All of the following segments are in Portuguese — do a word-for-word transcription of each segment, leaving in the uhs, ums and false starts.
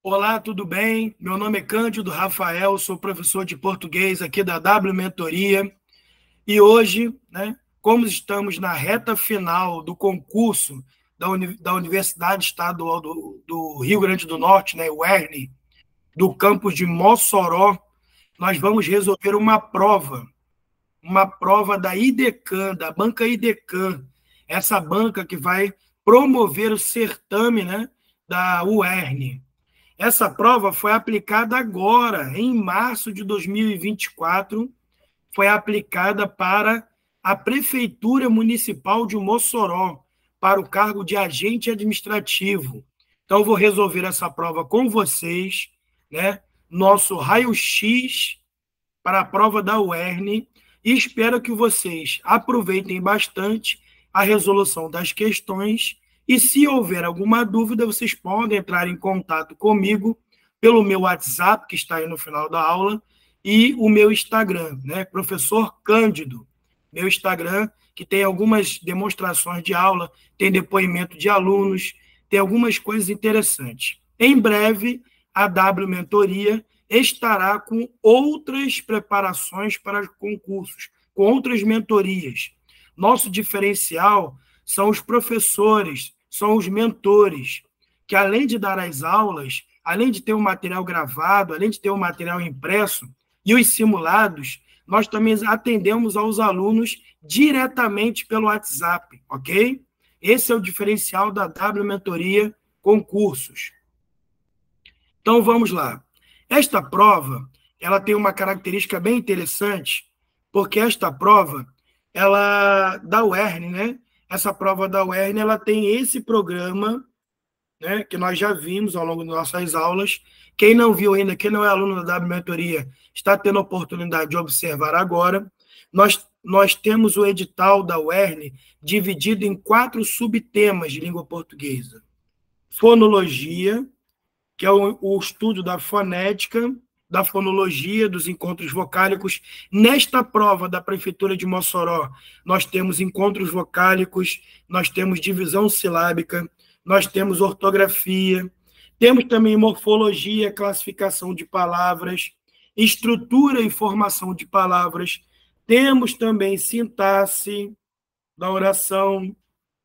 Olá, tudo bem? Meu nome é Cândido Rafael, sou professor de português aqui da W Mentoria. E hoje, né, como estamos na reta final do concurso da, Uni da Universidade Estadual do, do Rio Grande do Norte, né, U E R N, do campus de Mossoró, nós vamos resolver uma prova, uma prova da IDECAM, da banca IDECAM, essa banca que vai promover o certame, né, da U E R N. Essa prova foi aplicada agora, em março de dois mil e vinte e quatro, foi aplicada para a Prefeitura Municipal de Mossoró, para o cargo de agente administrativo. Então, eu vou resolver essa prova com vocês, né? Nosso raio-x para a prova da U E R N, e espero que vocês aproveitem bastante a resolução das questões. E se houver alguma dúvida, vocês podem entrar em contato comigo pelo meu WhatsApp, que está aí no final da aula, e o meu Instagram, né? Professor Cândido. Meu Instagram, que tem algumas demonstrações de aula, tem depoimento de alunos, tem algumas coisas interessantes. Em breve, a W Mentoria estará com outras preparações para concursos, com outras mentorias. Nosso diferencial são os professores, são os mentores, que além de dar as aulas, além de ter um material gravado, além de ter um material impresso e os simulados, nós também atendemos aos alunos diretamente pelo WhatsApp, ok? Esse é o diferencial da W Mentoria Concursos. Então, vamos lá. Esta prova, ela tem uma característica bem interessante, porque esta prova, ela da U E R N, né? Essa prova da U E R N, ela tem esse programa, né, que nós já vimos ao longo das nossas aulas. Quem não viu ainda, quem não é aluno da W Mentoria, está tendo a oportunidade de observar agora. Nós, nós temos o edital da U E R N dividido em quatro subtemas de língua portuguesa. Fonologia, que é o, o estudo da fonética, da fonologia, dos encontros vocálicos. Nesta prova da Prefeitura de Mossoró, nós temos encontros vocálicos, nós temos divisão silábica, nós temos ortografia, temos também morfologia, classificação de palavras, estrutura e formação de palavras, temos também sintaxe da oração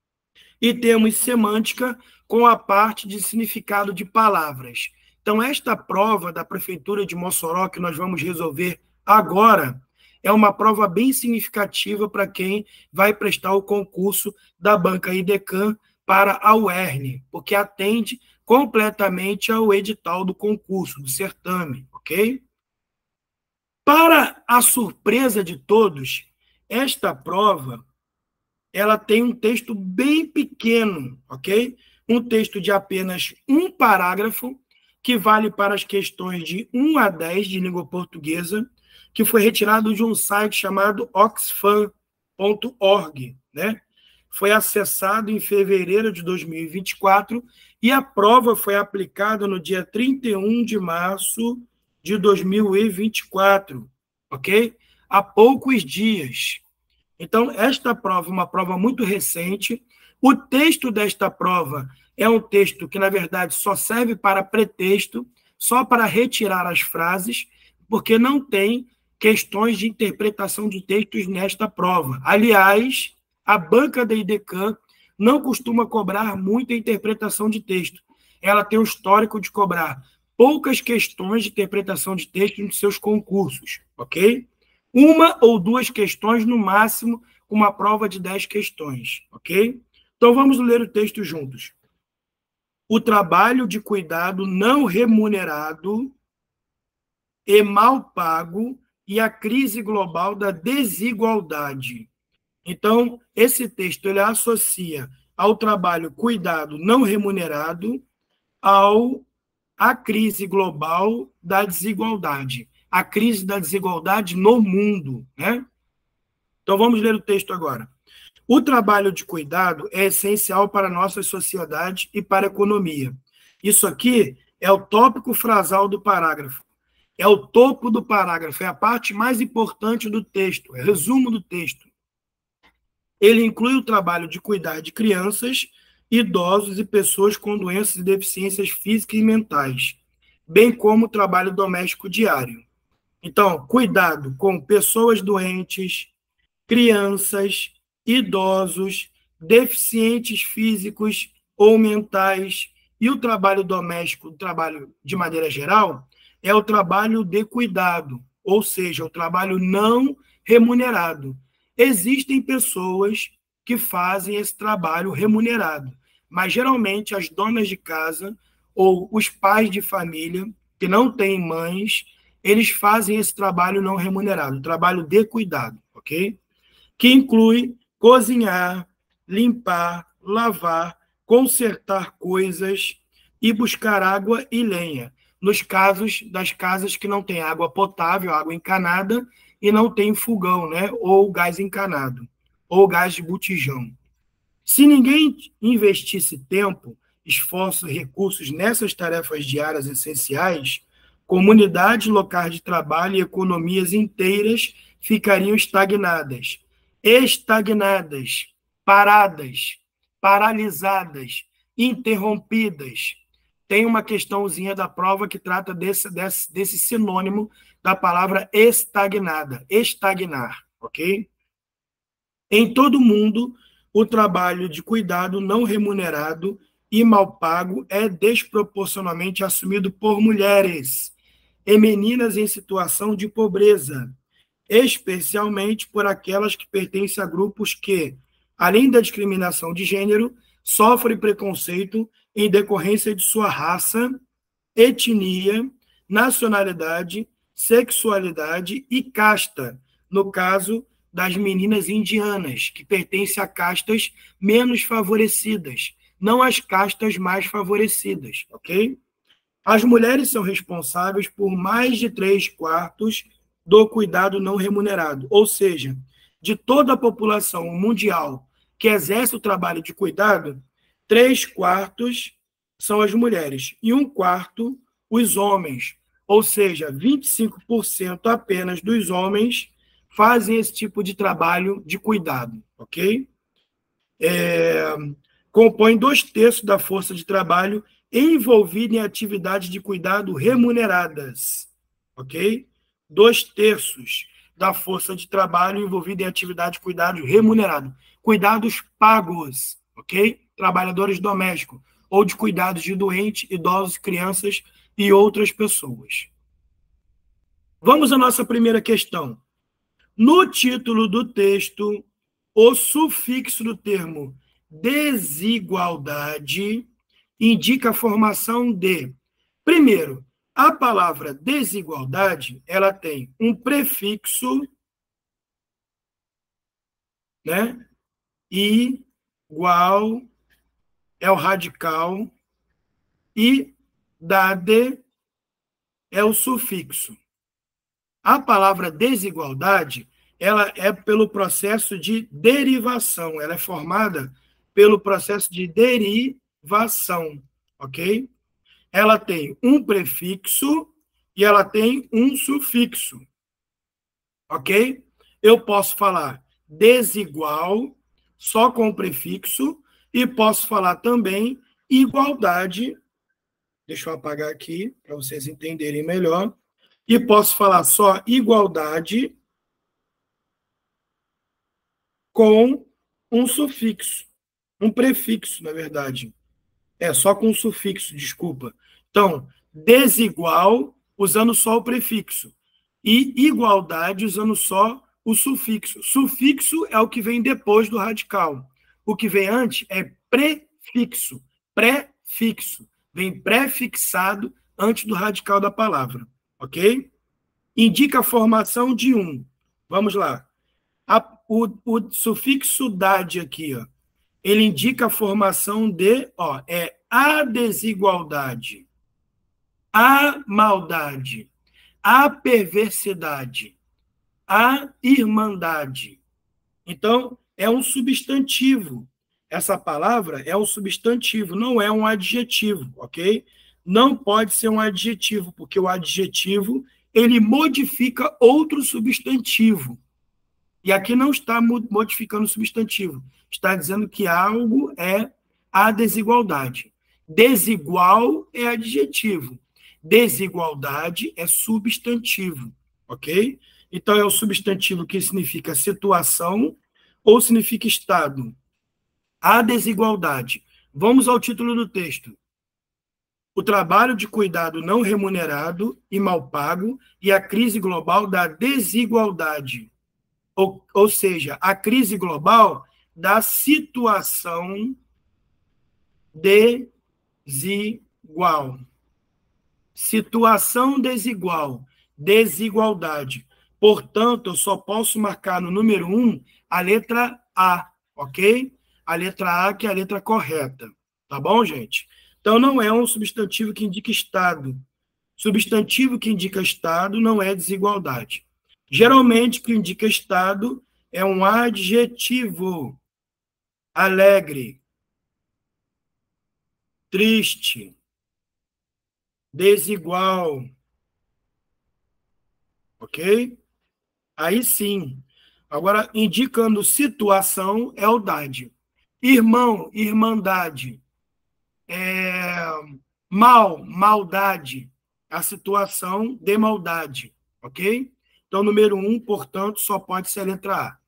e temos semântica com a parte de significado de palavras. Então, esta prova da Prefeitura de Mossoró, que nós vamos resolver agora, é uma prova bem significativa para quem vai prestar o concurso da banca IDECAM para a U E R N, porque atende completamente ao edital do concurso, do certame, ok? Para a surpresa de todos, esta prova ela tem um texto bem pequeno, ok? Um texto de apenas um parágrafo, que vale para as questões de um a dez de língua portuguesa, que foi retirado de um site chamado oxfam ponto org, né? Foi acessado em fevereiro de dois mil e vinte e quatro e a prova foi aplicada no dia trinta e um de março de dois mil e vinte e quatro, ok? Há poucos dias. Então, esta prova é uma prova muito recente. O texto desta prova é um texto que, na verdade, só serve para pretexto, só para retirar as frases, porque não tem questões de interpretação de textos nesta prova. Aliás, a banca da IDECAM não costuma cobrar muita interpretação de texto. Ela tem o histórico de cobrar poucas questões de interpretação de texto nos seus concursos, ok? Uma ou duas questões, no máximo, uma prova de dez questões, ok? Então, vamos ler o texto juntos. O trabalho de cuidado não remunerado e mal pago e a crise global da desigualdade. Então, esse texto ele associa ao trabalho cuidado não remunerado ao a crise global da desigualdade, a crise da desigualdade no mundo, né? Então, vamos ler o texto agora. O trabalho de cuidado é essencial para a nossa sociedade e para a economia. Isso aqui é o tópico frasal do parágrafo. É o topo do parágrafo, é a parte mais importante do texto, é o resumo do texto. Ele inclui o trabalho de cuidar de crianças, idosos e pessoas com doenças e deficiências físicas e mentais. bem como o trabalho doméstico diário. Então, cuidado com pessoas doentes, crianças, idosos, deficientes físicos ou mentais, e o trabalho doméstico, o trabalho de maneira geral, é o trabalho de cuidado, ou seja, o trabalho não remunerado. Existem pessoas que fazem esse trabalho remunerado, mas geralmente as donas de casa ou os pais de família que não têm mães, eles fazem esse trabalho não remunerado, trabalho de cuidado, ok? Que inclui cozinhar, limpar, lavar, consertar coisas e buscar água e lenha, nos casos das casas que não têm água potável, água encanada, e não tem fogão, né? Ou gás encanado, ou gás de botijão. Se ninguém investisse tempo, esforço e recursos nessas tarefas diárias essenciais, comunidades locais de trabalho e economias inteiras ficariam estagnadas. Estagnadas, paradas, paralisadas, interrompidas. Tem uma questãozinha da prova que trata desse, desse, desse sinônimo da palavra estagnada, estagnar, ok? Em todo o mundo, o trabalho de cuidado não remunerado e mal pago é desproporcionalmente assumido por mulheres e meninas em situação de pobreza, especialmente por aquelas que pertencem a grupos que, além da discriminação de gênero, sofrem preconceito em decorrência de sua raça, etnia, nacionalidade, sexualidade e casta, no caso das meninas indianas, que pertencem a castas menos favorecidas, não as castas mais favorecidas, ok? As mulheres são responsáveis por mais de três quartos do cuidado não remunerado, ou seja, de toda a população mundial que exerce o trabalho de cuidado, três quartos são as mulheres e um quarto os homens, ou seja, vinte e cinco por cento apenas dos homens fazem esse tipo de trabalho de cuidado, ok? É, compõem dois terços da força de trabalho envolvida em atividades de cuidado remuneradas, ok? Dois terços da força de trabalho envolvida em atividade de cuidado remunerado. Cuidados pagos, ok? Trabalhadores domésticos, ou de cuidados de doentes, idosos, crianças e outras pessoas. Vamos à nossa primeira questão. No título do texto, o sufixo do termo desigualdade indica a formação de... Primeiro, a palavra desigualdade, ela tem um prefixo, né? Igual é o radical e dade é o sufixo. A palavra desigualdade, ela é pelo processo de derivação, ela é formada pelo processo de derivação, ok? Ela tem um prefixo e ela tem um sufixo, ok? Eu posso falar desigual só com o prefixo e posso falar também igualdade, deixa eu apagar aqui para vocês entenderem melhor, e posso falar só igualdade com um sufixo, um prefixo, na verdade. É, só com um sufixo, desculpa. Então, desigual, usando só o prefixo. E igualdade, usando só o sufixo. Sufixo é o que vem depois do radical. O que vem antes é prefixo. Prefixo. Vem prefixado antes do radical da palavra. Ok? Indica a formação de um. Vamos lá. A, o, o sufixo dade aqui, ó, ele indica a formação de, ó, é a desigualdade, a maldade, a perversidade, a irmandade. Então, é um substantivo. Essa palavra é um substantivo, não é um adjetivo, ok? Não pode ser um adjetivo, porque o adjetivo, ele modifica outro substantivo. E aqui não está modificando o substantivo. Está dizendo que algo é a desigualdade. Desigual é adjetivo. Desigualdade é substantivo, ok? Então, é o substantivo que significa situação ou significa estado. A desigualdade. Vamos ao título do texto. O trabalho de cuidado não remunerado e mal pago e a crise global da desigualdade. Ou, ou seja, a crise global da situação desigual. Situação desigual, desigualdade. Portanto, eu só posso marcar no número um a letra A, ok? A letra A, que é a letra correta. Tá bom, gente? Então, não é um substantivo que indica estado. Substantivo que indica estado não é desigualdade. Geralmente, o que indica estado é um adjetivo. Alegre, triste, desigual. Ok? Aí sim. Agora, indicando situação, é o dade. Irmão, irmandade. É, mal, maldade. A situação de maldade. Ok? Então, número um, portanto, só pode ser a letra A.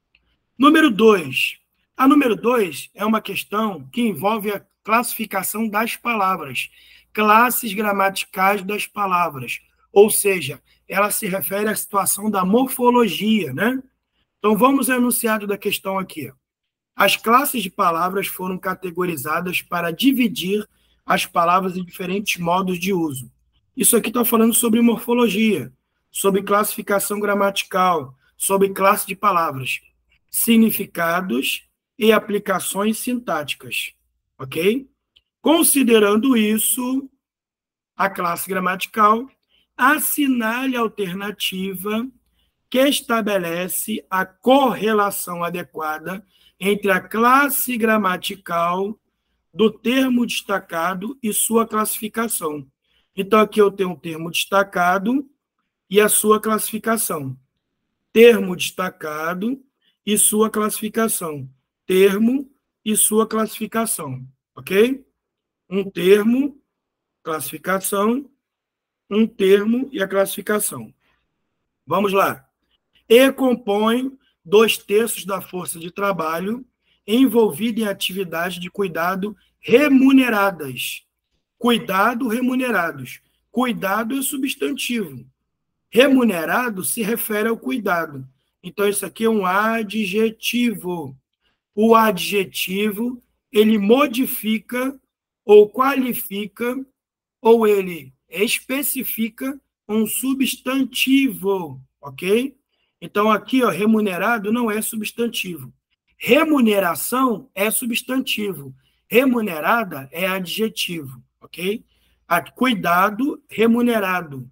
Número dois. A número dois é uma questão que envolve a classificação das palavras, classes gramaticais das palavras, ou seja, ela se refere à situação da morfologia, né? Então, vamos ao enunciado da questão aqui. As classes de palavras foram categorizadas para dividir as palavras em diferentes modos de uso. Isso aqui está falando sobre morfologia, sobre classificação gramatical, sobre classe de palavras, significados e aplicações sintáticas, ok? Considerando isso, a classe gramatical, assinale a alternativa que estabelece a correlação adequada entre a classe gramatical do termo destacado e sua classificação. Então, aqui eu tenho um termo destacado e a sua classificação. Termo destacado e sua classificação. Termo e sua classificação, ok? Um termo, classificação, um termo e a classificação. Vamos lá. E compõe dois terços da força de trabalho envolvida em atividades de cuidado remuneradas. Cuidado remunerados. Cuidado é substantivo. Remunerado se refere ao cuidado. Então, isso aqui é um adjetivo. O adjetivo, ele modifica ou qualifica, ou ele especifica um substantivo, ok? Então, aqui, ó, remunerado não é substantivo. Remuneração é substantivo. Remunerada é adjetivo, ok? Cuidado remunerado.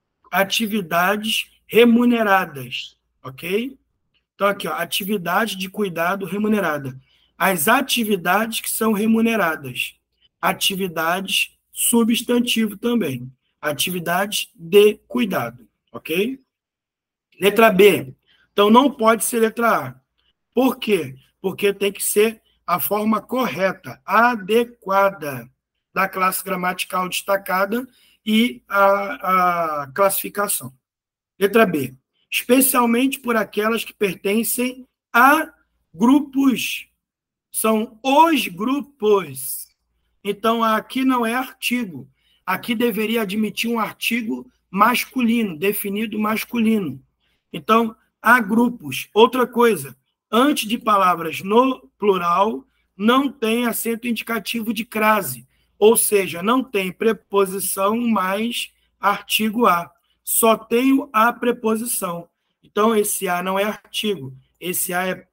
Atividades remuneradas, ok? Então, aqui, ó, atividade de cuidado remunerada. As atividades que são remuneradas. Atividades substantivo também. Atividades de cuidado, ok? Letra B. Então, não pode ser letra A. Por quê? Porque tem que ser a forma correta, adequada da classe gramatical destacada e a, a classificação. Letra B. Especialmente por aquelas que pertencem a grupos. São os grupos. Então, aqui não é artigo. Aqui deveria admitir um artigo masculino, definido masculino. Então, há grupos. Outra coisa, antes de palavras no plural, não tem acento indicativo de crase, ou seja, não tem preposição mais artigo a. Só tem a preposição. Então, esse a não é artigo, esse a é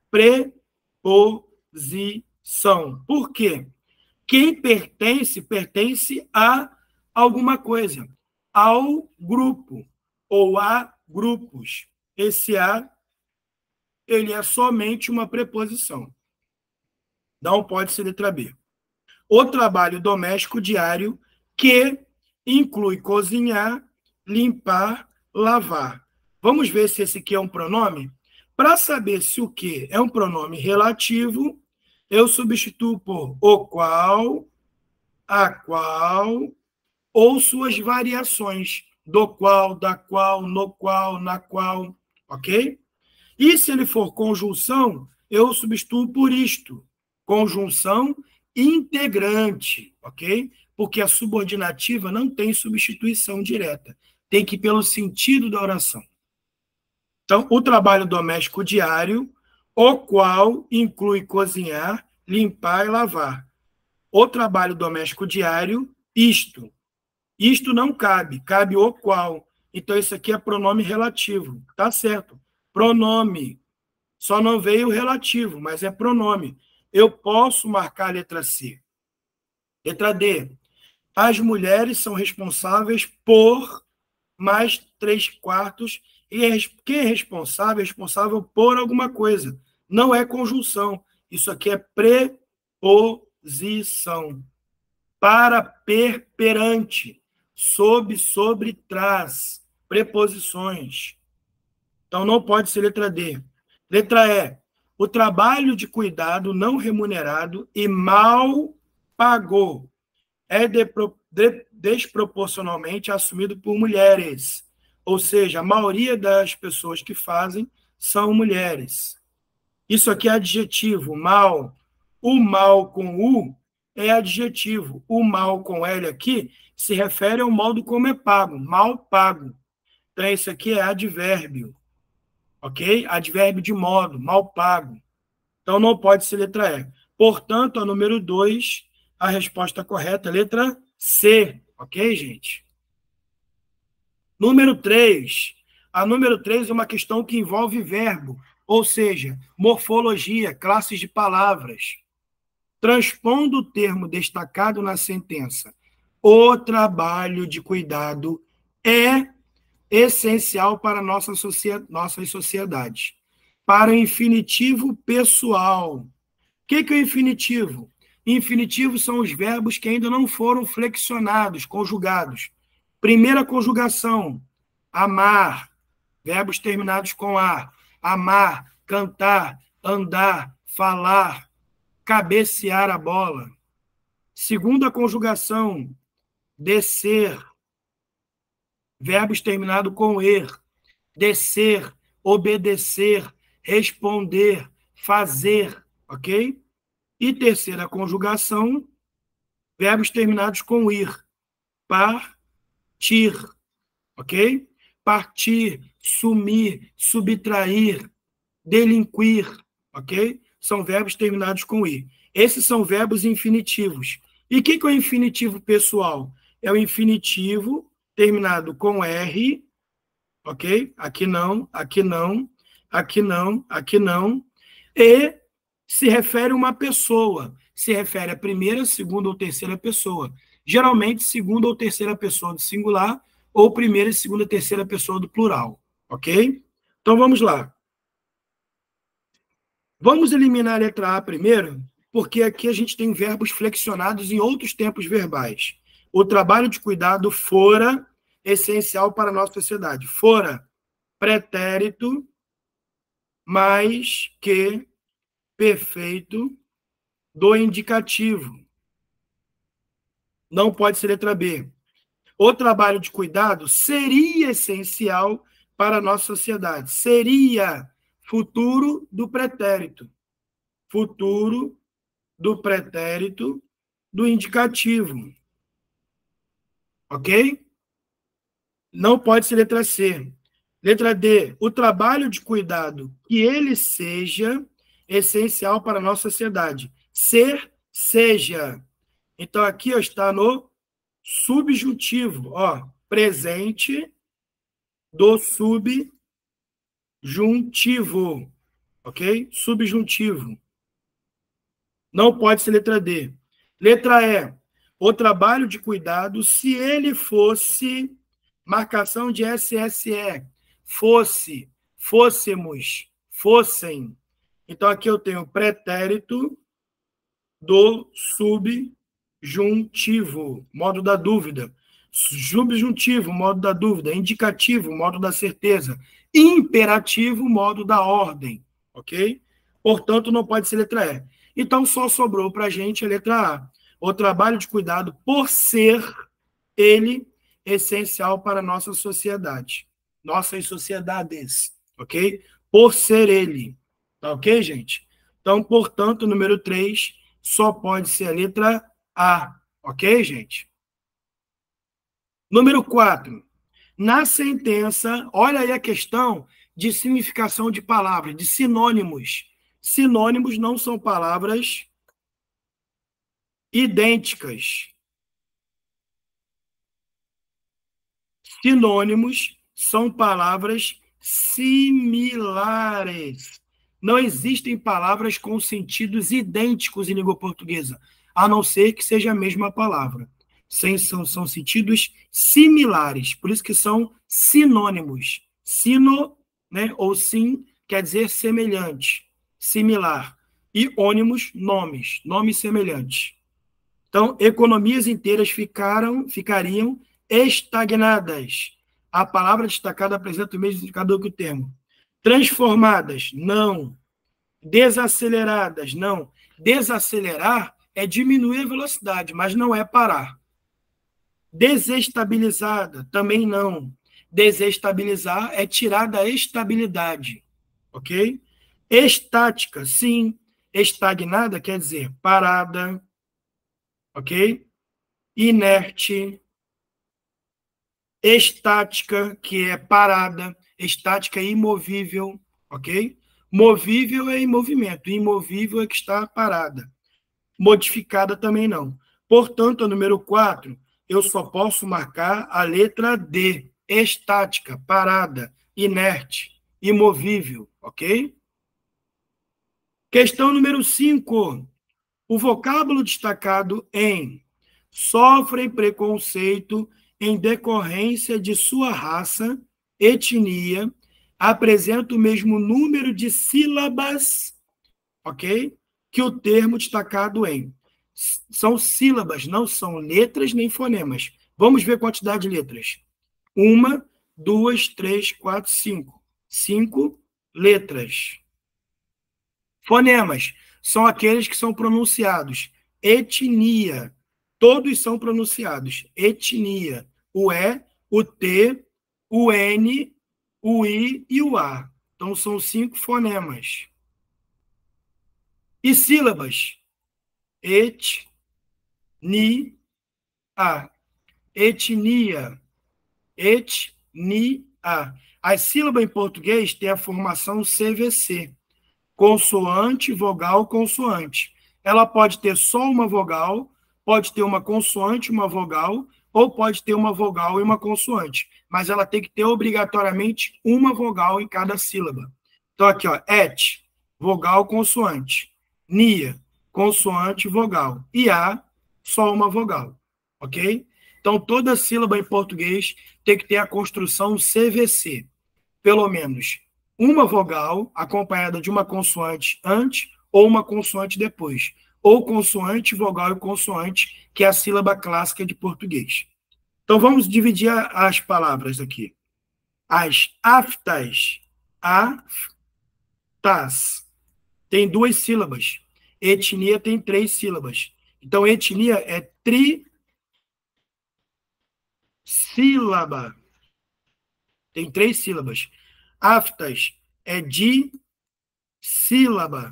preposição. Por quê? Quem pertence, pertence a alguma coisa, ao grupo ou a grupos. Esse a, ele é somente uma preposição. Não pode ser letra B. O trabalho doméstico diário que inclui cozinhar, limpar, lavar. Vamos ver se esse aqui é um pronome? Para saber se o que é um pronome relativo, eu substituo por o qual, a qual, ou suas variações, do qual, da qual, no qual, na qual, ok? E se ele for conjunção, eu substituo por isto, conjunção integrante, ok? Porque a subordinativa não tem substituição direta, tem que ir pelo sentido da oração. Então, o trabalho doméstico diário, o qual inclui cozinhar, limpar e lavar. O trabalho doméstico diário, isto. Isto não cabe, cabe o qual. Então, isso aqui é pronome relativo. Tá certo. Pronome. Só não veio o relativo, mas é pronome. Eu posso marcar a letra C. Letra D. As mulheres são responsáveis por mais três quartos. E quem é responsável é responsável por alguma coisa. Não é conjunção. Isso aqui é preposição. Para, per, perante. Sob, sobre, traz. Preposições. Então, não pode ser letra D. Letra E. O trabalho de cuidado não remunerado e mal pago é de, de, desproporcionalmente assumido por mulheres. Ou seja, a maioria das pessoas que fazem são mulheres. Isso aqui é adjetivo, mal. O mal com U é adjetivo. O mal com L aqui se refere ao modo como é pago, mal pago. Então, isso aqui é advérbio. Ok? Advérbio de modo, mal pago. Então, não pode ser letra E. Portanto, a número dois, a resposta correta é letra C. Ok, gente? Número três. A número três é uma questão que envolve verbo, ou seja, morfologia, classes de palavras. Transpondo o termo destacado na sentença, o trabalho de cuidado é essencial para nossa sociedade, nossas sociedades. Para o infinitivo pessoal. O que, que é o infinitivo? Infinitivo são os verbos que ainda não foram flexionados, conjugados. Primeira conjugação, amar, verbos terminados com ar. Amar, cantar, andar, falar, cabecear a bola. Segunda conjugação, descer, verbos terminados com er. Descer, obedecer, responder, fazer, ok? E terceira conjugação, verbos terminados com ir. Partir, ok? Partir, sumir, subtrair, delinquir, ok? São verbos terminados com ir. Esses são verbos infinitivos. E o que, que é o infinitivo pessoal? É o infinitivo terminado com R, ok? Aqui não, aqui não, aqui não, aqui não. E se refere a uma pessoa. Se refere à primeira, segunda ou terceira pessoa. Geralmente, segunda ou terceira pessoa do singular, ou primeira, segunda, terceira pessoa do plural. Ok? Então, vamos lá. Vamos eliminar a letra A primeiro, porque aqui a gente tem verbos flexionados em outros tempos verbais. O trabalho de cuidado fora essencial para a nossa sociedade. Fora, pretérito, mais que perfeito do indicativo. Não pode ser letra B. O trabalho de cuidado seria essencial para a nossa sociedade. Seria futuro do pretérito. Futuro do pretérito do indicativo. Ok? Não pode ser letra C. Letra D. O trabalho de cuidado que ele seja essencial para a nossa sociedade. Ser, seja. Então, aqui ó, está no subjuntivo. Ó, presente do subjuntivo. Ok? Subjuntivo. Não pode ser letra D. Letra E. O trabalho de cuidado, se ele fosse marcação de S S E, fosse, fôssemos, fossem. Então, aqui eu tenho pretérito do subjuntivo, modo da dúvida. Subjuntivo, modo da dúvida. Indicativo, modo da certeza. Imperativo, modo da ordem. Ok? Portanto, não pode ser letra E. Então, só sobrou para a gente a letra A. O trabalho de cuidado por ser ele essencial para a nossa sociedade. Nossas sociedades, ok? Por ser ele. Tá ok, gente? Então, portanto, número três só pode ser a letra A. Ok, gente? Número quatro. Na sentença, olha aí a questão de significação de palavras, de sinônimos. Sinônimos não são palavras idênticas. Sinônimos são palavras similares. Não existem palavras com sentidos idênticos em língua portuguesa, a não ser que seja a mesma palavra. São, são sentidos similares, por isso que são sinônimos. Sino, né, ou sim, quer dizer semelhante, similar. E ônimos, nomes, nomes semelhantes. Então, economias inteiras ficaram, ficariam estagnadas. A palavra destacada apresenta o mesmo significado que o termo. Transformadas, não. Desaceleradas, não. Desacelerar é diminuir a velocidade, mas não é parar. Desestabilizada, também não. Desestabilizar é tirar da estabilidade, ok? Estática, sim. Estagnada quer dizer parada, ok? Inerte. Estática, que é parada. Estática é imovível, ok? Movível é em movimento, imovível é que está parada. Modificada também não. Portanto, a número quatro, eu só posso marcar a letra D, estática, parada, inerte, imovível, ok? Questão número cinco. O vocábulo destacado em sofrem preconceito em decorrência de sua raça, etnia, apresenta o mesmo número de sílabas, ok? Que o termo destacado em. São sílabas, não são letras nem fonemas. Vamos ver a quantidade de letras. Uma, duas, três, quatro, cinco. Cinco letras. Fonemas são aqueles que são pronunciados. Etnia. Todos são pronunciados. Etnia. O E, o T, o N, o I e o A. Então, são cinco fonemas. E sílabas? Et, ni, a. Etnia. Et, ni, a. As sílabas em português têm a formação C V C. Consoante, vogal, consoante. Ela pode ter só uma vogal, pode ter uma consoante, uma vogal, ou pode ter uma vogal e uma consoante. Mas ela tem que ter obrigatoriamente uma vogal em cada sílaba. Então, aqui, ó, et, vogal, consoante. Nia, consoante, vogal. E a, só uma vogal. Ok? Então, toda sílaba em português tem que ter a construção C V C. Pelo menos uma vogal acompanhada de uma consoante antes ou uma consoante depois. Ou consoante, vogal e consoante, que é a sílaba clássica de português. Então, vamos dividir as palavras aqui. As aftas, aftas, tem duas sílabas. Etnia tem três sílabas. Então, etnia é trissílaba. Tem três sílabas. Aftas é dissílaba.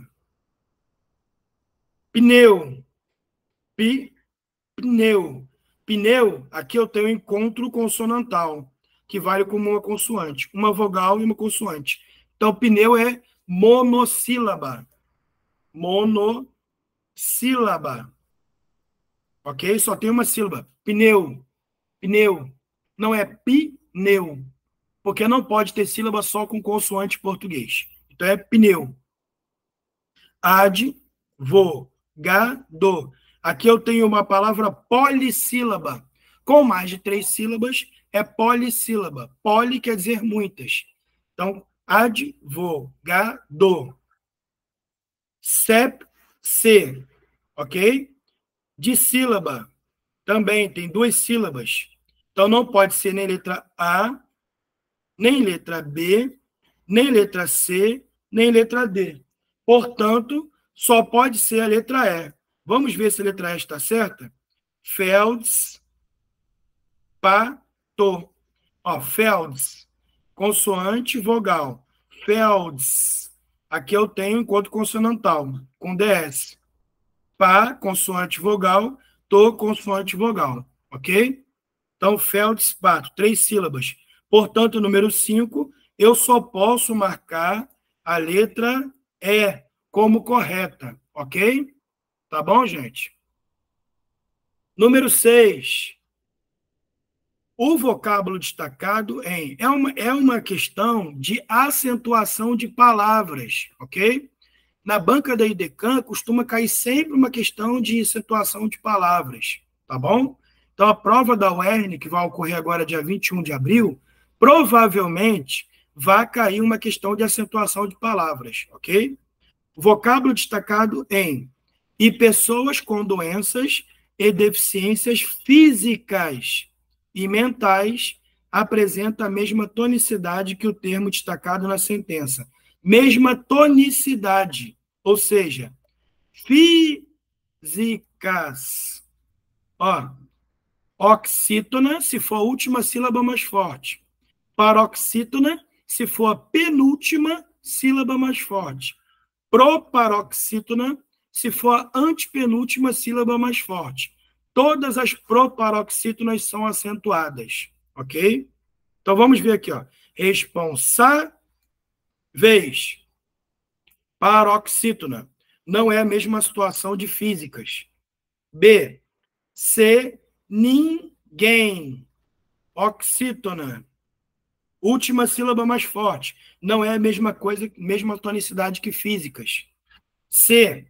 Pneu. Pi, pneu. Pneu, aqui eu tenho encontro consonantal, que vale como uma consoante. Uma vogal e uma consoante. Então, pneu é monossílaba. Monossílaba. Ok? Só tem uma sílaba. Pneu. Pneu. Não é pneu. Porque não pode ter sílaba só com consoante em português. Então, é pneu. Advogado. Aqui eu tenho uma palavra polissílaba. Com mais de três sílabas, é polissílaba. Poli quer dizer muitas. Então, advogado. Sep, se. Ok? Dissílaba. Também tem duas sílabas. Então, não pode ser nem letra A, nem letra B, nem letra C, nem letra D. Portanto, só pode ser a letra E. Vamos ver se a letra E está certa? Felds, Pato. Ó, Felds, consoante vogal. Felds, aqui eu tenho enquanto consonantal, com D S. Pá, consoante vogal, to, consoante vogal, ok? Então, feldespato, três sílabas. Portanto, número cinco, eu só posso marcar a letra E como correta, ok? Tá bom, gente? Número seis. O vocábulo destacado em é uma, é uma questão de acentuação de palavras, ok? Na banca da IDECAM costuma cair sempre uma questão de acentuação de palavras, tá bom? Então, a prova da U E R N, que vai ocorrer agora dia vinte e um de abril, provavelmente vai cair uma questão de acentuação de palavras, ok? Vocábulo destacado em e pessoas com doenças e deficiências físicas e mentais apresenta a mesma tonicidade que o termo destacado na sentença. Mesma tonicidade, ou seja, físicas. Ó, oxítona, se for a última sílaba mais forte. Paroxítona, se for a penúltima sílaba mais forte. Proparoxítona, se for a antepenúltima sílaba mais forte. Todas as proparoxítonas são acentuadas, ok? Então, vamos ver aqui, ó. Responsa, vez. Paroxítona. Não é a mesma situação de físicas. B. Se, ninguém. Oxítona. Última sílaba mais forte. Não é a mesma coisa, mesma tonicidade que físicas. C.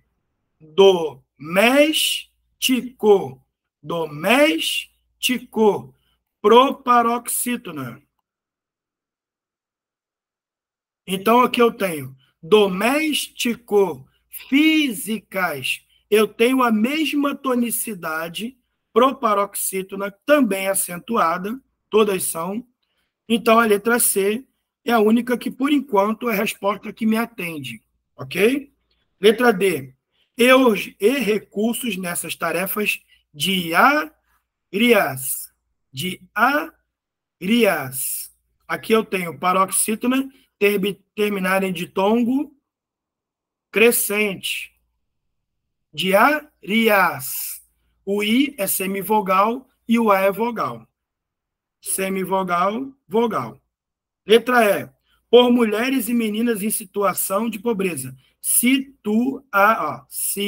Doméstico. Doméstico. Proparoxítona. Então, aqui eu tenho doméstico, físicas. Eu tenho a mesma tonicidade, proparoxítona, também acentuada, todas são. Então, a letra C é a única que, por enquanto, é a resposta que me atende, ok? Letra D. Eu e recursos nessas tarefas diárias. Diárias. Aqui eu tenho paroxítona, ter, terminarem de tongo crescente. Diárias. O I é semivogal e o A é vogal. Semivogal, vogal. Letra E. Por mulheres e meninas em situação de pobreza. Situa, ó,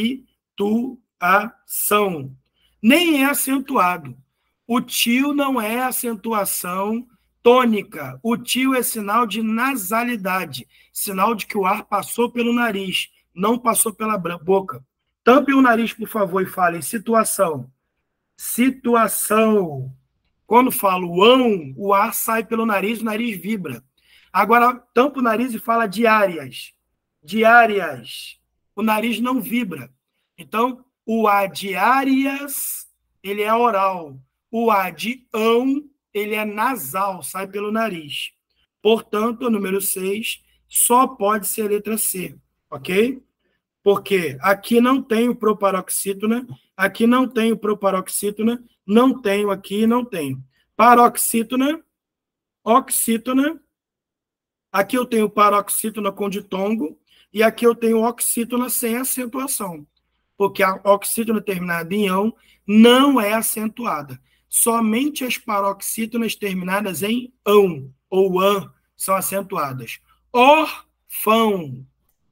situação. Nem é acentuado. O tio não é acentuação tônica. O tio é sinal de nasalidade, sinal de que o ar passou pelo nariz, não passou pela boca. Tampe o nariz, por favor, e fale situação. Situação. Quando falo ão, o ar sai pelo nariz, o nariz vibra. Agora, tampa o nariz e fala diárias. Diárias. O nariz não vibra. Então, o A de áreas, ele é oral. O A de ão, ele é nasal, sai pelo nariz. Portanto, o número seis só pode ser a letra C, ok? Porque aqui não tenho proparoxítona, aqui não tenho proparoxítona, não tenho aqui, não tenho. Paroxítona, oxítona, aqui eu tenho paroxítona com ditongo, e aqui eu tenho oxítona sem acentuação, porque a oxítona terminada em ão não é acentuada. Somente as paroxítonas terminadas em ão ou an são acentuadas. Orfão,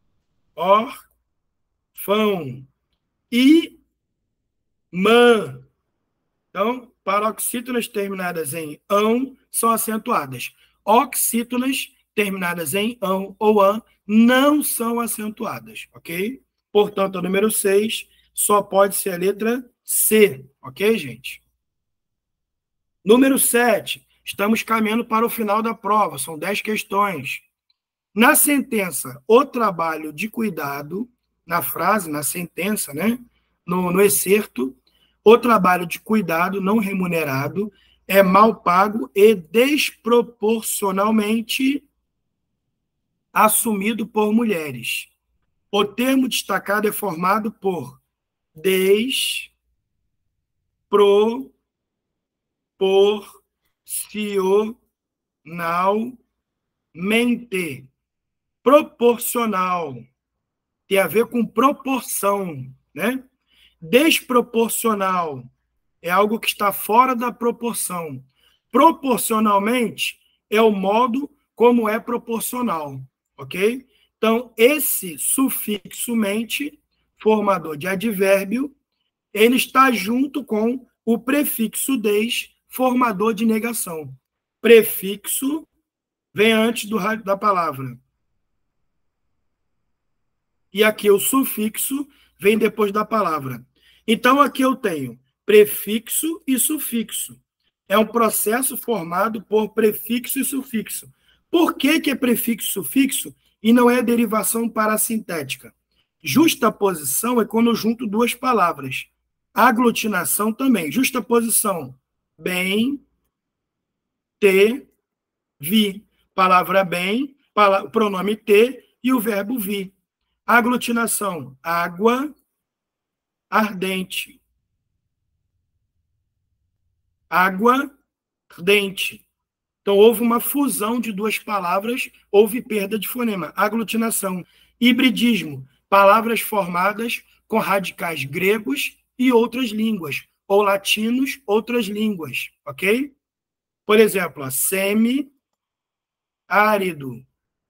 orfão, imã. Então, paroxítonas terminadas em ão são acentuadas. Oxítonas terminadas em ão ou an não são acentuadas, ok? Portanto, o número seis só pode ser a letra C, ok, gente? Número sete, estamos caminhando para o final da prova, são dez questões. Na sentença, o trabalho de cuidado, na frase, na sentença, né? no, no excerto, o trabalho de cuidado não remunerado é mal pago e desproporcionalmente assumido por mulheres. O termo destacado é formado por des, pro, por, Proporcionalmente. Proporcional. Tem a ver com proporção, né? Desproporcional é algo que está fora da proporção. Proporcionalmente é o modo como é proporcional, ok? Então, esse sufixo mente, formador de advérbio, ele está junto com o prefixo des, formador de negação. Prefixo vem antes do, da palavra. E aqui o sufixo vem depois da palavra. Então, aqui eu tenho prefixo e sufixo. É um processo formado por prefixo e sufixo. Por que, que é prefixo e sufixo e não é derivação parasintética? Justaposição é quando eu junto duas palavras. Aglutinação também. Justaposição. Bem, te, vi. Palavra bem, palavra, pronome te e o verbo vi. Aglutinação. Água ardente. Água ardente. Então, houve uma fusão de duas palavras, houve perda de fonema. Aglutinação. Hibridismo. Palavras formadas com radicais gregos e outras línguas, ou latinos, outras línguas, ok? Por exemplo, semi-árido.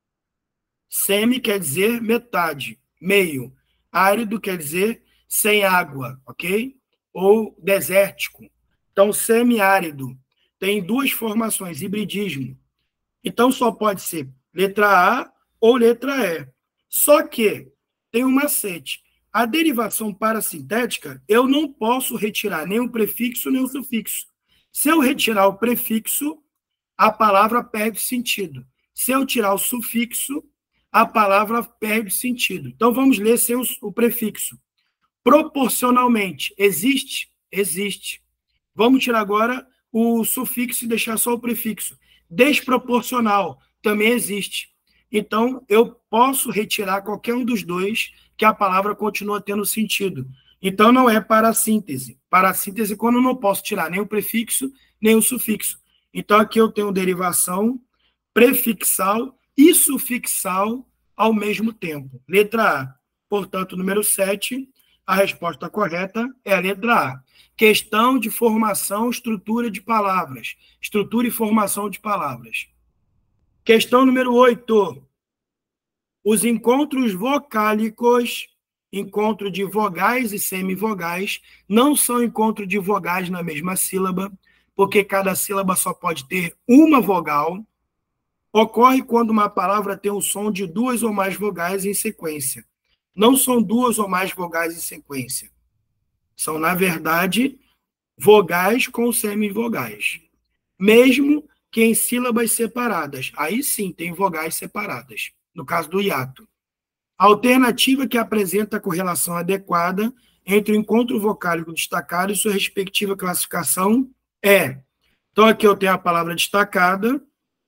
Semi quer dizer metade, meio. Árido quer dizer sem água, ok? Ou desértico. Então, semiárido tem duas formações, hibridismo. Então, só pode ser letra A ou letra E. Só que tem um macete. A derivação parasintética, eu não posso retirar nem o prefixo nem o sufixo. Se eu retirar o prefixo, a palavra perde sentido. Se eu tirar o sufixo, a palavra perde sentido. Então, vamos ler sem o, o prefixo. Proporcionalmente. Existe? Existe. Vamos tirar agora o sufixo e deixar só o prefixo. Desproporcional. Também existe. Então, eu posso retirar qualquer um dos dois, que a palavra continua tendo sentido. Então, não é parassíntese. Parassíntese quando eu não posso tirar nem o prefixo, nem o sufixo. Então, aqui eu tenho derivação prefixal e sufixal ao mesmo tempo. Letra A. Portanto, número sete, a resposta correta é a letra A. Questão de formação, estrutura de palavras. Estrutura e formação de palavras. Questão número oito. Os encontros vocálicos, encontro de vogais e semivogais, não são encontro de vogais na mesma sílaba, porque cada sílaba só pode ter uma vogal. Ocorre quando uma palavra tem o som de duas ou mais vogais em sequência. Não são duas ou mais vogais em sequência. São, na verdade, vogais com semivogais. Mesmo que em sílabas separadas. Aí sim, tem vogais separadas, no caso do hiato. A alternativa que apresenta a correlação adequada entre o encontro vocálico destacado e sua respectiva classificação é... Então, aqui eu tenho a palavra destacada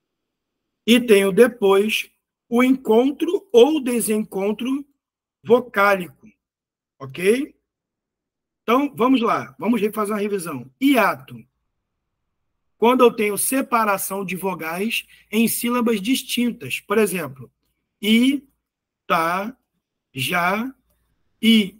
e tenho depois o encontro ou desencontro vocálico, ok? Então, vamos lá, vamos fazer uma revisão. Hiato. Quando eu tenho separação de vogais em sílabas distintas. Por exemplo, I, tá, já, i.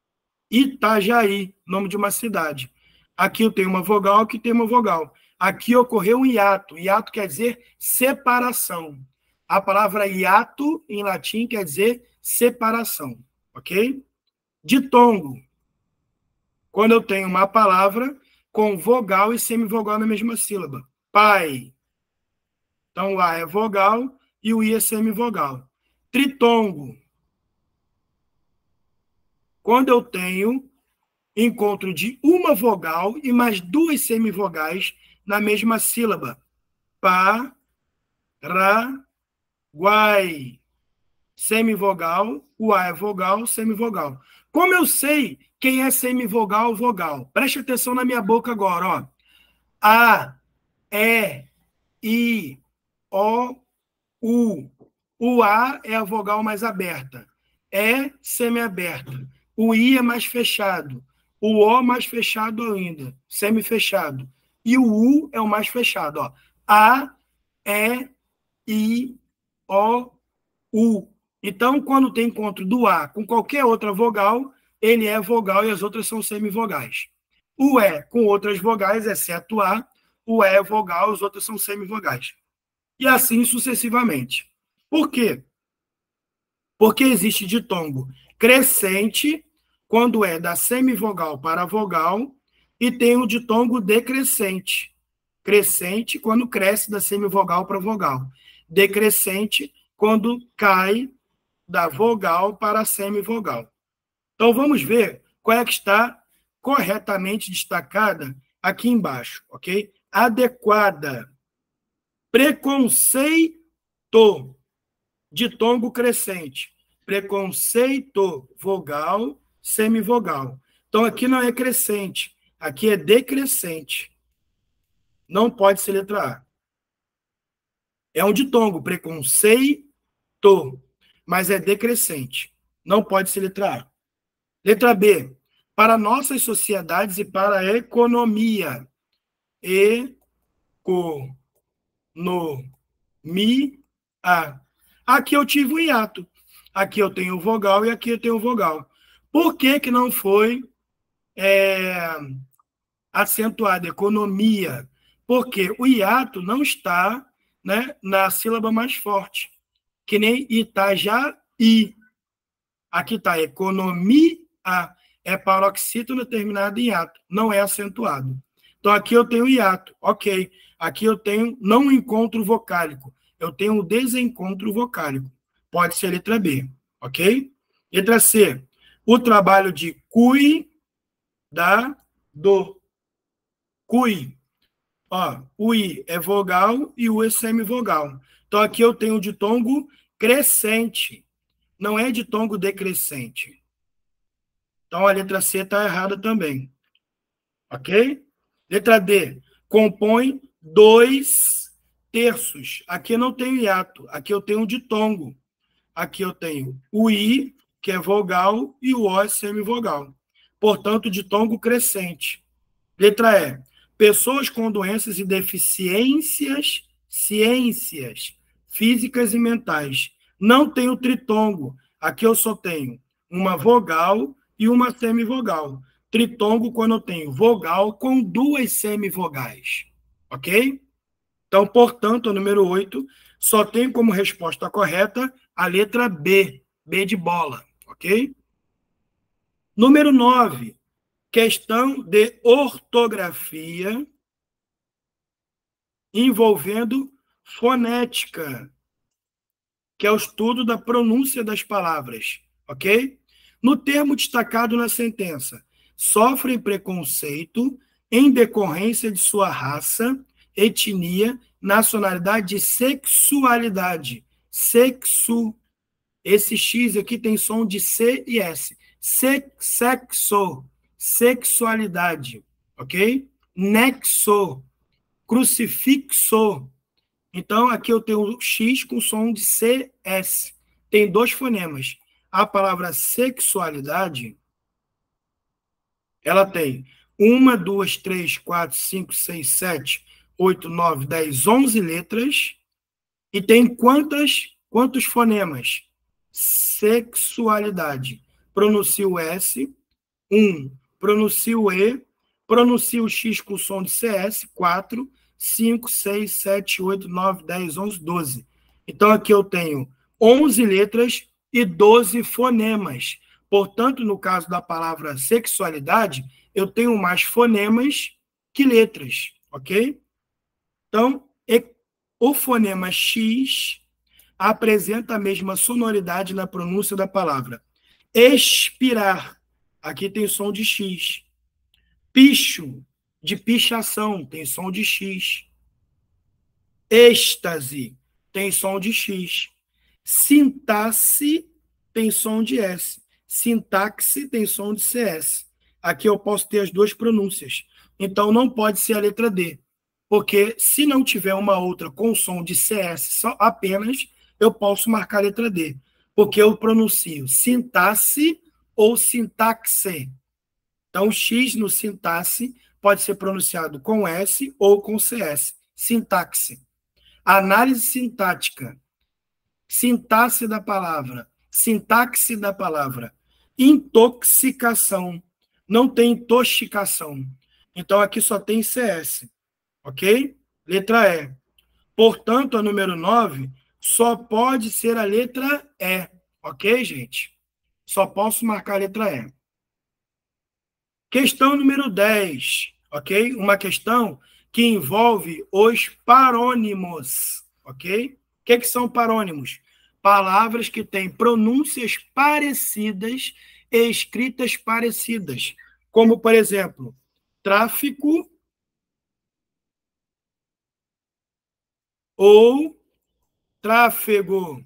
Itajaí, nome de uma cidade. Aqui eu tenho uma vogal, aqui tem uma vogal. Aqui ocorreu um hiato. Hiato quer dizer separação. A palavra hiato, em latim, quer dizer separação. Ok? Ditongo. Quando eu tenho uma palavra com vogal e semivogal na mesma sílaba. Pai. Então, o A é vogal e o I é semivogal. Tritongo. Quando eu tenho encontro de uma vogal e mais duas semivogais na mesma sílaba. Pa, ra, guai. Semivogal, o A é vogal, semivogal. Como eu sei quem é semivogal, vogal? Preste atenção na minha boca agora, ó. A, E, I, O, U. O A é a vogal mais aberta. E, semiaberta. O I é mais fechado. O O mais fechado ainda, semifechado. e o U é o mais fechado. Ó. A, E, I, O, U. Então, quando tem encontro do A com qualquer outra vogal, ele é vogal e as outras são semivogais. O E com outras vogais, exceto A, o E é vogal, as outras são semivogais. E assim sucessivamente. Por quê? Porque existe ditongo crescente, quando é da semivogal para a vogal, e tem o ditongo decrescente. Crescente, quando cresce da semivogal para a vogal. Decrescente, quando cai da vogal para a semivogal. Então, vamos ver qual é que está corretamente destacada aqui embaixo, ok? Adequada. Preconceito, ditongo crescente. Preconceito, vogal, semivogal. Então, aqui não é crescente, aqui é decrescente. Não pode ser letra A. É um ditongo, preconceito, mas é decrescente. Não pode ser letra A. Letra B. Para nossas sociedades e para a economia. E-co-no-mi-a. Aqui eu tive o hiato. Aqui eu tenho vogal e aqui eu tenho vogal. Por que que não foi é, acentuado economia? Porque o hiato não está, né, na sílaba mais forte, que nem Itajaí. Aqui está economia, é paroxítono terminado em hiato, não é acentuado. Então, aqui eu tenho hiato, ok. Aqui eu tenho não encontro vocálico, eu tenho um desencontro vocálico. Pode ser letra B, ok? Letra C, o trabalho de cuidado. Cui. Ó, o I é vogal e o E é semivogal. Então, aqui eu tenho o ditongo crescente, não é ditongo decrescente. Então, a letra C está errada também. Ok? Letra D. Compõe dois terços. Aqui eu não tenho hiato. Aqui eu tenho um ditongo. Aqui eu tenho o I, que é vogal, e o O é semivogal. Portanto, ditongo crescente. Letra E. Pessoas com doenças e deficiências, ciências físicas e mentais. Não tenho tritongo. Aqui eu só tenho uma vogal e uma semivogal. Tritongo quando eu tenho vogal com duas semivogais. Ok? Então, portanto, o número oito só tem como resposta correta a letra B. B de bola. Ok? Número nove. Questão de ortografia envolvendo fonética, que é o estudo da pronúncia das palavras, ok? No termo destacado na sentença, sofrem preconceito em decorrência de sua raça, etnia, nacionalidade e sexualidade. Sexo. Esse X aqui tem som de C e S. Sexo. Sexualidade, ok? Nexo. Crucifixo. Então, aqui eu tenho o X com som de C S. Tem dois fonemas. A palavra sexualidade, ela tem uma, duas, três, quatro, cinco, seis, sete, oito, nove, dez, onze letras. E tem quantas, quantos fonemas? Sexualidade. Pronuncio o S, um. Pronuncio o E, pronuncio o X com som de C S, quatro, cinco, seis, sete, oito, nove, dez, onze, doze. Então, aqui eu tenho onze letras e doze fonemas. Portanto, no caso da palavra sexualidade, eu tenho mais fonemas que letras, ok? Então, o fonema X apresenta a mesma sonoridade na pronúncia da palavra. Expirar, aqui tem som de X. Picho, de pichação, tem som de X. Êxtase, tem som de X. Sintaxe, tem som de S. Sintaxe, tem som de C S. Aqui eu posso ter as duas pronúncias. Então, não pode ser a letra D. Porque se não tiver uma outra com som de C S só apenas, eu posso marcar a letra D. Porque eu pronuncio sintaxe ou sintaxe. Então, X no sintaxe pode ser pronunciado com S ou com C S. Sintaxe. Análise sintática. Sintaxe da palavra. Sintaxe da palavra. Intoxicação. Não tem intoxicação. Então, aqui só tem C S. Ok? Letra E. Portanto, a número nove só pode ser a letra E. Ok, gente? Só posso marcar a letra E. Questão número dez. Ok? Uma questão que envolve os parônimos. Ok? O que, que são parônimos? Palavras que têm pronúncias parecidas e escritas parecidas. Como, por exemplo, tráfico ou tráfego.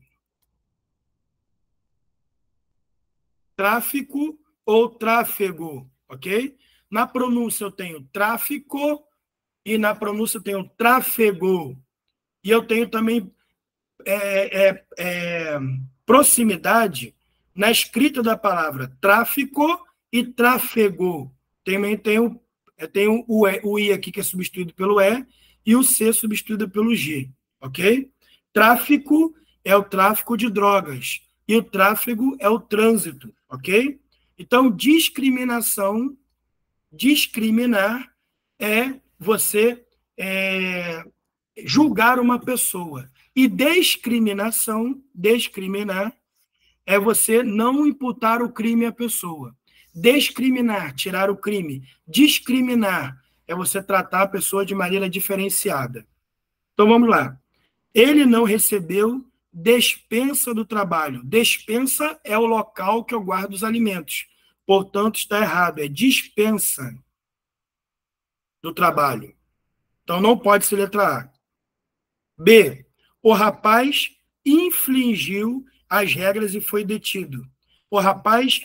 Tráfico ou tráfego, ok? Na pronúncia eu tenho tráfico e na pronúncia eu tenho tráfego. E eu tenho também é, é, é, proximidade na escrita da palavra tráfico e tráfego. Também tenho, tenho o, e, o I aqui, que é substituído pelo E, e o C substituído pelo G, ok? Tráfico é o tráfico de drogas e o tráfego é o trânsito, ok? Então, discriminação, discriminar é você é, julgar uma pessoa. E discriminação, discriminar, é você não imputar o crime à pessoa. Discriminar, tirar o crime. Discriminar é você tratar a pessoa de maneira diferenciada. Então, vamos lá. Ele não recebeu despensa do trabalho. Despensa é o local que eu guardo os alimentos. Portanto, está errado. É dispensa do trabalho. Então, não pode ser letra A. B. O rapaz infringiu as regras e foi detido. O rapaz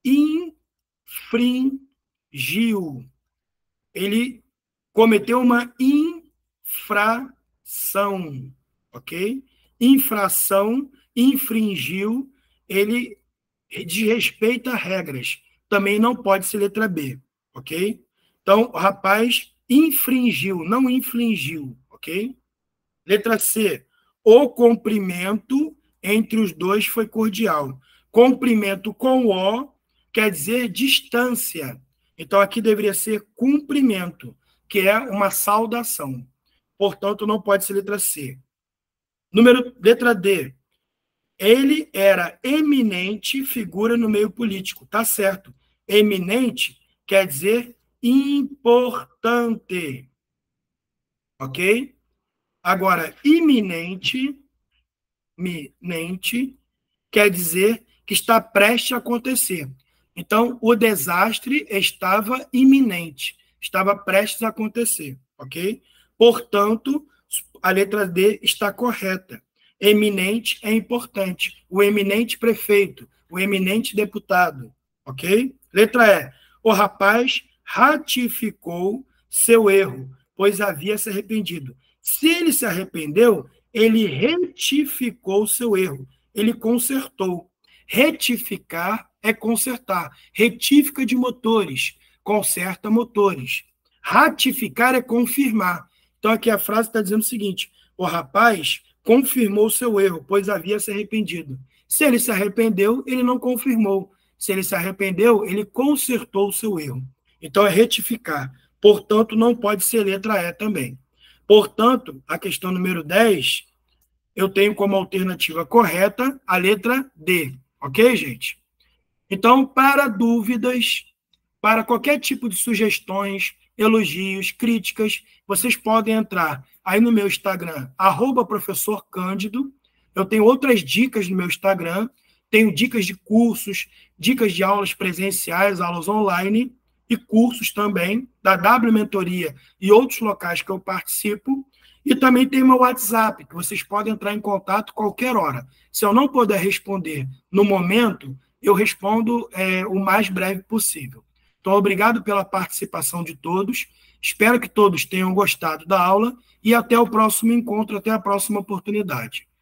infringiu. Ele cometeu uma infração. Ok? Infração, infringiu, ele desrespeita regras. Também não pode ser letra B. Ok? Então, o rapaz infringiu, não infligiu. Ok? Letra C. O cumprimento entre os dois foi cordial. Cumprimento com O quer dizer distância. Então, aqui deveria ser cumprimento, que é uma saudação. Portanto, não pode ser letra C. Número, letra D. Ele era eminente figura no meio político. Tá certo. Eminente quer dizer importante. Ok? Agora, iminente, iminente, quer dizer que está prestes a acontecer. Então, o desastre estava iminente, estava prestes a acontecer, ok? Portanto, a letra D está correta. Eminente é importante. O eminente prefeito, o eminente deputado, ok? Letra E. O rapaz ratificou seu erro, pois havia se arrependido. Se ele se arrependeu, ele retificou seu erro. Ele consertou. Retificar é consertar. Retífica de motores. Conserta motores. Ratificar é confirmar. Então, aqui a frase está dizendo o seguinte: o rapaz confirmou seu erro, pois havia se arrependido. Se ele se arrependeu, ele não confirmou. Se ele se arrependeu, ele consertou seu erro. Então, é retificar. Portanto, não pode ser letra E também. Portanto, a questão número dez, eu tenho como alternativa correta a letra D. Ok, gente? Então, para dúvidas, para qualquer tipo de sugestões, elogios, críticas, vocês podem entrar aí no meu Instagram, arroba professor Cândido. Eu tenho outras dicas no meu Instagram, tenho dicas de cursos, dicas de aulas presenciais, aulas online e cursos também da W Mentoria e outros locais que eu participo. E também tem meu WhatsApp, que vocês podem entrar em contato qualquer hora. Se eu não puder responder no momento, eu respondo é, o mais breve possível. Então, obrigado pela participação de todos. Espero que todos tenham gostado da aula e até o próximo encontro, até a próxima oportunidade.